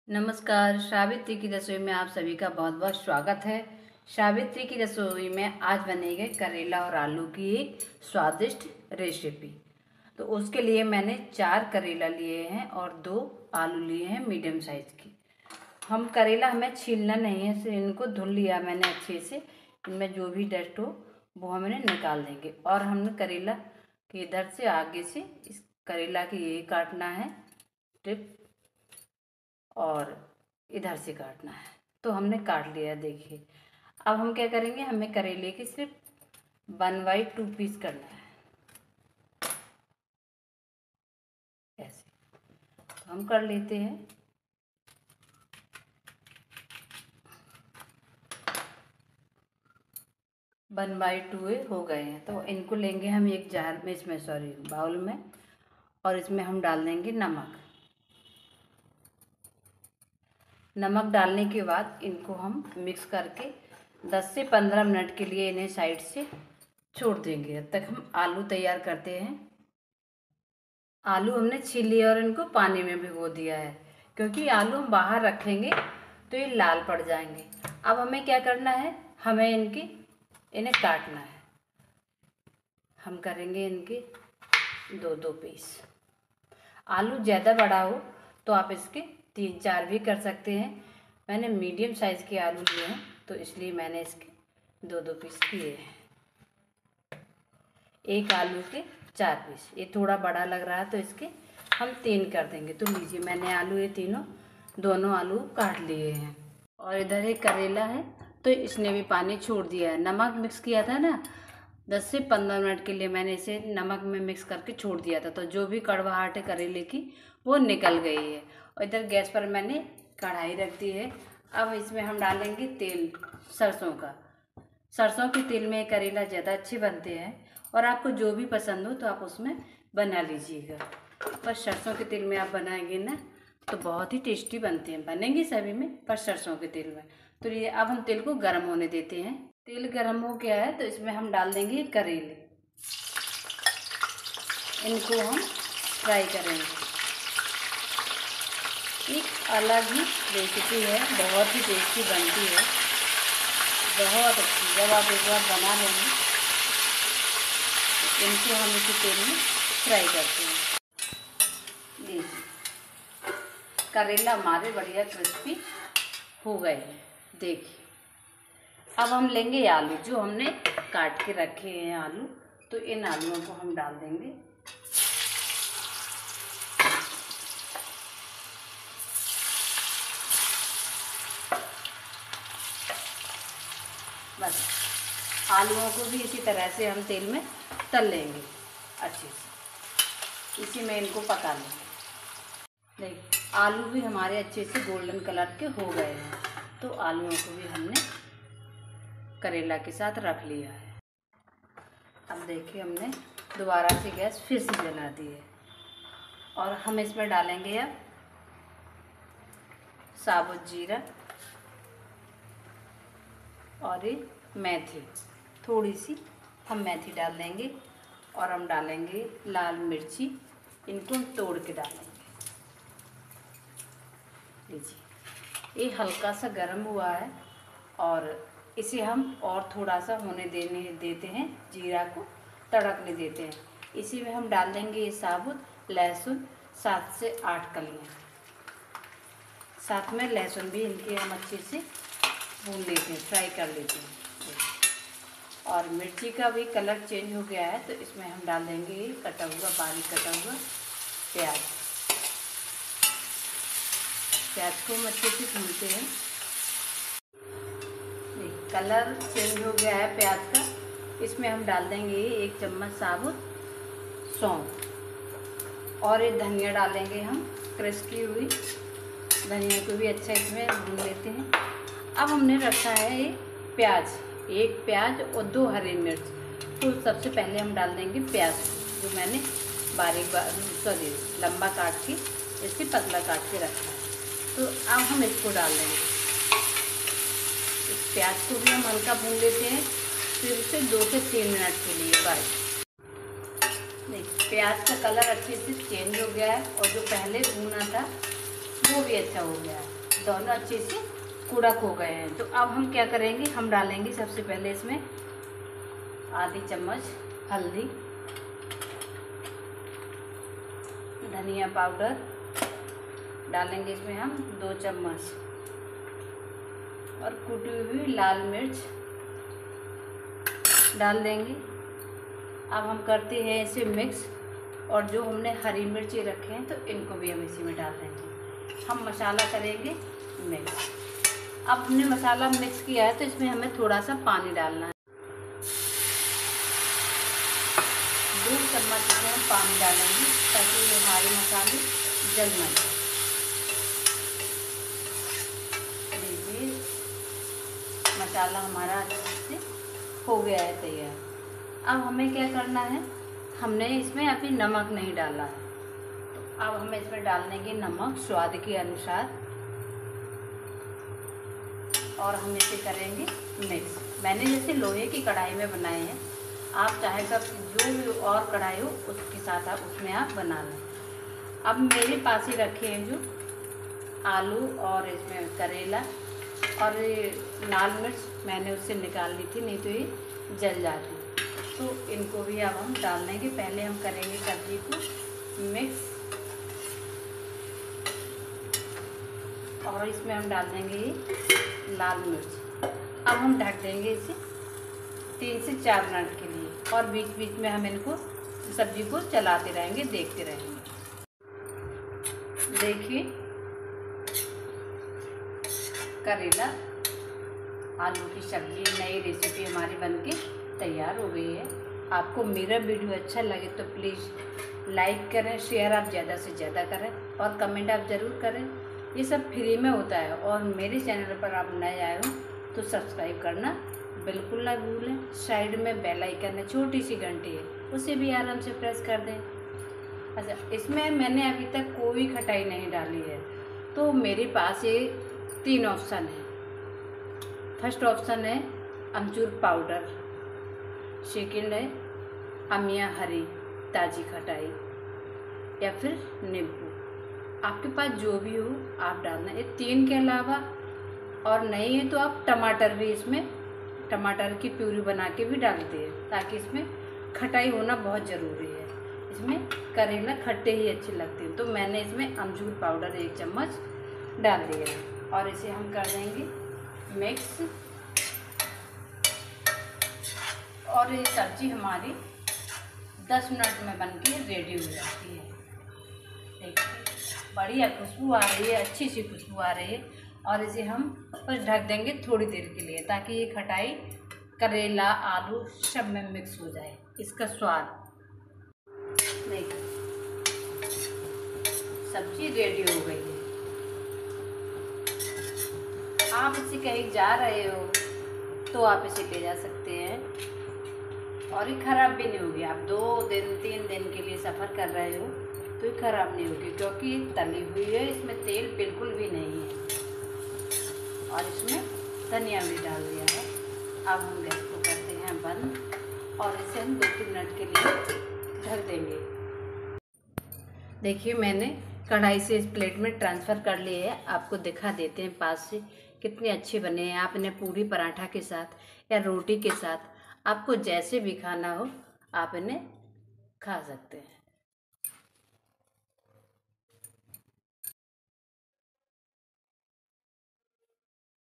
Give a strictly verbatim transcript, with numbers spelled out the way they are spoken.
नमस्कार। सावित्री की रसोई में आप सभी का बहुत बहुत स्वागत है। सावित्री की रसोई में आज बनेगी करेला और आलू की एक स्वादिष्ट रेसिपी। तो उसके लिए मैंने चार करेला लिए हैं और दो आलू लिए हैं मीडियम साइज की। हम करेला हमें छीलना नहीं है, सिर्फ इनको धुल लिया मैंने अच्छे से। इनमें जो भी डस्ट हो वो हम इन्हें निकाल देंगे। और हमने करेला के इधर से आगे से इस करेला की ये काटना है टिप, और इधर से काटना है। तो हमने काट लिया, देखिए। अब हम क्या करेंगे, हमें करेले की सिर्फ वन बाई टू पीस करना है, ऐसे। तो हम कर लेते हैं। वन बाई टू हो गए हैं, तो इनको लेंगे हम एक जार में, इसमें सॉरी बाउल में, और इसमें हम डाल देंगे नमक। नमक डालने के बाद इनको हम मिक्स करके दस से पंद्रह मिनट के लिए इन्हें साइड से छोड़ देंगे। तब तक हम आलू तैयार करते हैं। आलू हमने छील लिया और इनको पानी में भिगो दिया है, क्योंकि आलू हम बाहर रखेंगे तो ये लाल पड़ जाएंगे। अब हमें क्या करना है, हमें इनकी इन्हें काटना है। हम करेंगे इनके दो दो पीस। आलू ज़्यादा बड़ा हो तो आप इसके तीन चार भी कर सकते हैं। मैंने मीडियम साइज़ के आलू लिए हैं, तो इसलिए मैंने इसके दो दो पीस किए हैं। एक आलू के चार पीस, ये थोड़ा बड़ा लग रहा है तो इसके हम तीन कर देंगे। तो लीजिए, मैंने आलू ये तीनों दोनों आलू काट लिए हैं। और इधर एक करेला है, तो इसने भी पानी छोड़ दिया है। नमक मिक्स किया था ना, दस से पंद्रह मिनट के लिए मैंने इसे नमक में मिक्स करके छोड़ दिया था, तो जो भी कड़वाहट है करेले की वो निकल गई है। और इधर गैस पर मैंने कढ़ाई रख दी है। अब इसमें हम डालेंगे तेल, सरसों का। सरसों के तेल में करेला ज़्यादा अच्छे बनते हैं, और आपको जो भी पसंद हो तो आप उसमें बना लीजिएगा। पर सरसों के तेल में आप बनाएंगे ना तो बहुत ही टेस्टी बनते हैं। बनेंगे सभी में, पर सरसों के तेल में। तो ये अब हम तेल को गर्म होने देते हैं। तेल गर्म हो गया है, तो इसमें हम डाल देंगे करेले। इनको हम फ्राई करेंगे। एक अलग ही रेसिपी है, बहुत ही टेस्टी बनती है, बहुत अच्छी। जब आप एक बार बना लेंगे, इनको हम इसी तेल में फ्राई करते हैं। लीजिए, करेला हमारे बढ़िया क्रिस्पी हो गए हैं, देखिए। अब हम लेंगे आलू, जो हमने काट के रखे हैं आलू, तो इन आलूओं को हम डाल देंगे। बस आलूओं को भी इसी तरह से हम तेल में तल लेंगे अच्छे से। इसी में इनको पका लेंगे। देखिए, आलू भी हमारे अच्छे से गोल्डन कलर के हो गए हैं, तो आलूओं को भी हमने करेला के साथ रख लिया है। अब देखिए, हमने दोबारा से गैस फिर से जला दी है, और हम इसमें डालेंगे अब साबुत जीरा और ये मेथी, थोड़ी सी हम मेथी डाल देंगे। और हम डालेंगे लाल मिर्ची, इनको हम तोड़ के डालेंगे। लीजिए, ये हल्का सा गर्म हुआ है, और इसे हम और थोड़ा सा होने देने देते हैं, जीरा को तड़कने देते हैं। इसी में हम डाल देंगे ये साबुत लहसुन, सात से आठ कलियाँ। साथ में लहसुन भी इनके हम अच्छे से भून लेते हैं, फ्राई कर लेते हैं। और मिर्ची का भी कलर चेंज हो गया है, तो इसमें हम डाल देंगे ये कटा हुआ, बारीक कटा हुआ प्याज। प्याज को हम अच्छे से भूनते हैं। कलर चेंज हो गया है प्याज का। इसमें हम डाल देंगे एक चम्मच साबुत सौंफ, और ये धनिया डालेंगे हम, क्रश की हुई धनिया को भी अच्छा इसमें भून लेते हैं। अब हमने रखा है ये प्याज, एक प्याज और दो हरी मिर्च। तो सबसे पहले हम डाल देंगे प्याज, जो मैंने बारीक सॉरी लंबा काट के, इससे पतला काट के रखा है। तो अब हम इसको डाल देंगे। इस प्याज को भी हम हल्का भून लेते हैं, फिर उसे दो से तीन मिनट के लिए। बस देखिए, प्याज का कलर अच्छे से चेंज हो गया है, और जो पहले भूना था वो भी अच्छा हो गया, दोनों अच्छे से कूड़ा खो गए हैं। तो अब हम क्या करेंगे, हम डालेंगे सबसे पहले इसमें आधी चम्मच हल्दी, धनिया पाउडर डालेंगे इसमें हम दो चम्मच, और कुटी हुई लाल मिर्च डाल देंगे। अब हम करते हैं इसे मिक्स, और जो हमने हरी मिर्ची रखे हैं तो इनको भी हम इसी में डाल देंगे। हम मसाला करेंगे मिक्स। अब हमने मसाला मिक्स किया है तो इसमें हमें थोड़ा सा पानी डालना है, दो चम्मच इसमें हम पानी डालेंगे ताकि ये हमारे मसाले जल न जाए। देखिए मसाला हमारा अच्छे से हो गया है तैयार। अब हमें क्या करना है, हमने इसमें अभी नमक नहीं डाला है, तो अब हम इसमें डाल देंगे नमक स्वाद के अनुसार, और हम इसे करेंगे मिक्स। मैंने जैसे लोहे की कढ़ाई में बनाए हैं, आप चाहे तो जो भी और कढ़ाई हो उसके साथ आप उसमें आप बना लें। अब मेरे पास ही रखे हैं जो आलू और इसमें करेला और लाल मिर्च मैंने उससे निकाल ली थी, नहीं तो ये जल जाती। तो इनको भी अब हम डाल देंगे। पहले हम करेंगे सब्जी को मिक्स, और इसमें हम डाल देंगे लाल मिर्च। अब हम ढक देंगे इसे तीन से चार मिनट के लिए, और बीच बीच में हम इनको सब्जी को चलाते रहेंगे, देखते रहेंगे। देखिए करेला आलू की सब्जी नई रेसिपी हमारी बनके तैयार हो गई है। आपको मेरा वीडियो अच्छा लगे तो प्लीज़ लाइक करें, शेयर आप ज़्यादा से ज़्यादा करें, और कमेंट आप ज़रूर करें। ये सब फ्री में होता है, और मेरे चैनल पर आप नए आए हो तो सब्सक्राइब करना बिल्कुल ना भूलें। साइड में बेल आइकन है, छोटी सी घंटी है, उसे भी आराम से प्रेस कर दें। अच्छा, इसमें मैंने अभी तक कोई खटाई नहीं डाली है, तो मेरे पास ये तीन ऑप्शन है। फर्स्ट ऑप्शन है अमचूर पाउडर, सेकेंड है अमिया हरी ताज़ी खटाई, या फिर नींबू। आपके पास जो भी हो आप डालना। ये तीन के अलावा और नहीं है तो आप टमाटर भी इसमें, टमाटर की प्यूरी बना के भी डालते हैं, ताकि इसमें खटाई होना बहुत ज़रूरी है। इसमें करेला खट्टे ही अच्छे लगते हैं। तो मैंने इसमें अमचूर पाउडर एक चम्मच डाल दिया है, और इसे हम कर देंगे मिक्स। और ये सब्जी हमारी दस मिनट में बनके रेडी हो जाती है। देखिए बढ़िया खुशबू आ रही है, अच्छी सी खुशबू आ रही है। और इसे हम बस ढक देंगे थोड़ी देर के लिए, ताकि ये खटाई करेला आलू सब में मिक्स हो जाए, इसका स्वाद। देखिए सब्जी रेडी हो गई है। आप इसे कहीं जा रहे हो तो आप इसे ले जा सकते हैं, और ये ख़राब भी नहीं होगी। आप दो दिन तीन दिन के लिए सफ़र कर रहे हो तो ये ख़राब नहीं होगी, क्योंकि तली हुई है, इसमें तेल बिल्कुल भी नहीं है, और इसमें धनिया भी डाल दिया है। अब हम गैस को करते हैं बंद, और इसे हम दो तीन मिनट के लिए ढक देंगे। देखिए मैंने कढ़ाई से इस प्लेट में ट्रांसफ़र कर लिए है। आपको दिखा देते हैं पास से कितने अच्छे बने हैं। आप इन्हें पूरी पराठा के साथ या रोटी के साथ, आपको जैसे भी खाना हो आप इन्हें खा सकते हैं।